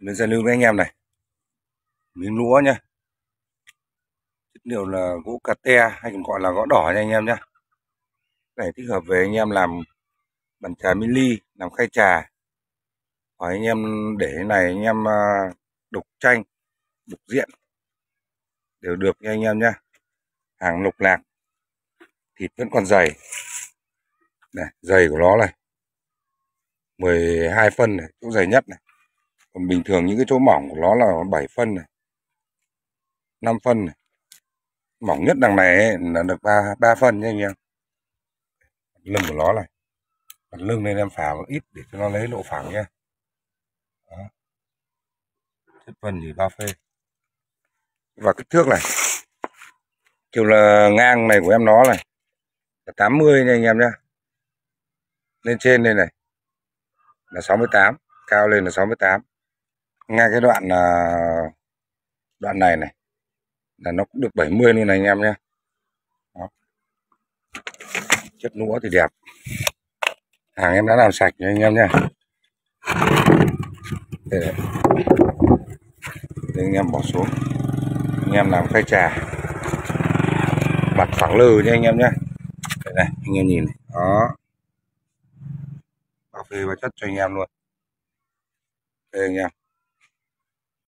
Mình giao lưu với anh em này, miếng lũa nhá, chất liệu là gỗ cà te hay còn gọi là gỗ đỏ nha anh em nhá. Cái này thích hợp về anh em làm bàn trà mini, làm khay trà, hoặc anh em để cái này anh em đục chanh, đục diện đều được nha anh em nhá. Hàng lục lạc, thịt vẫn còn dày này, dày của nó này 12 phân này, chỗ dày nhất này. Còn bình thường những cái chỗ mỏng của nó là 7 phân này, 5 phân này. Mỏng nhất đằng này ấy, là được 3 phân nha anh em. Lưng của nó này, mặt lưng nên em phá một ít để cho nó lấy độ phẳng nha. Đó. Chất vân thì 3 phê. Và kích thước này, chiều là ngang này của em nó này là 80 nha anh em nhé. Lên trên đây này là 68, cao lên là 68. Ngay cái đoạn này này là nó cũng được 70 luôn này anh em nhé. Đó. Chất lũa thì đẹp. Hàng em đã làm sạch nha anh em nhé. Đây này. Đây anh em bỏ xuống. Anh em làm khay trà. Mặt phẳng lừ nha anh em nhé. Đây này, anh em nhìn này. Đó. Bao phê bao chất cho anh em luôn. Đây anh em.